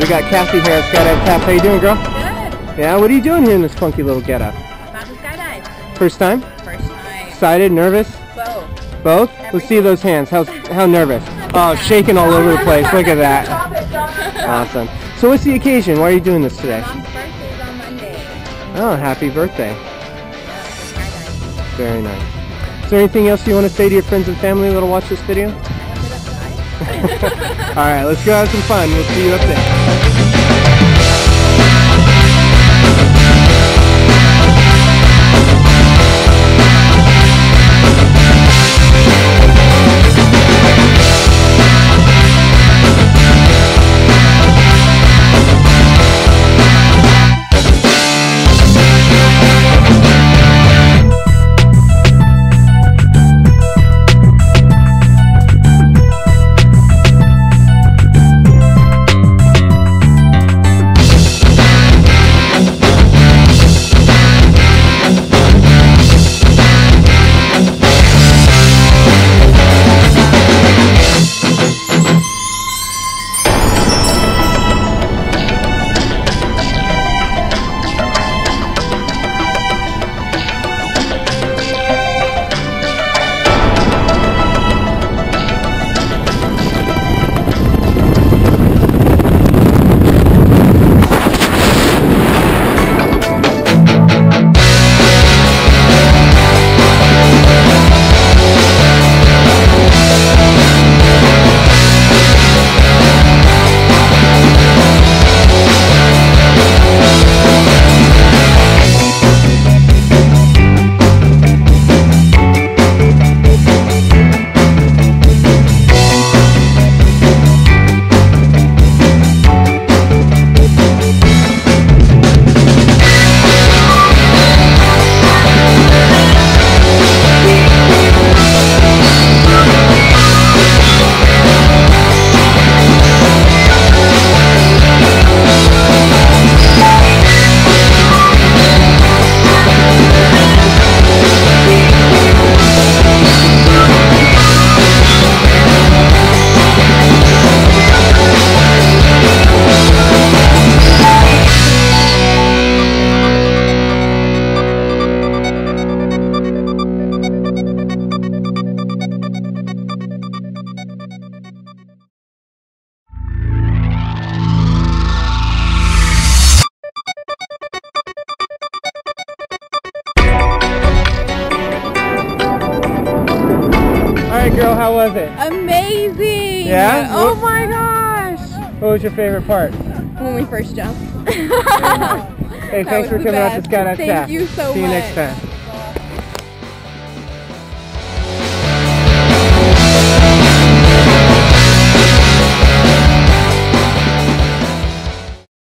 We got Kathy here at Skydive Taft. How you doing, girl? Good. Yeah, what are you doing here in this funky little getup? About to skydive. First time? First time. Excited? Nervous? Both. Both? Let's see those hands. How nervous? Oh, shaking all over the place. Look at that. Awesome. So what's the occasion? Why are you doing this today? Mom's birthday is on Monday. Oh, happy birthday. Yeah, so skydive. Very nice. Is there anything else you want to say to your friends and family that'll watch this video? Alright, let's go have some fun. We'll see you up there. Alright girl, how was it? Amazing! Yeah? Oh my gosh! What was your favorite part? When we first jumped. Hey, thanks for coming out to Skydive Taft. Thank you so much. See you next time.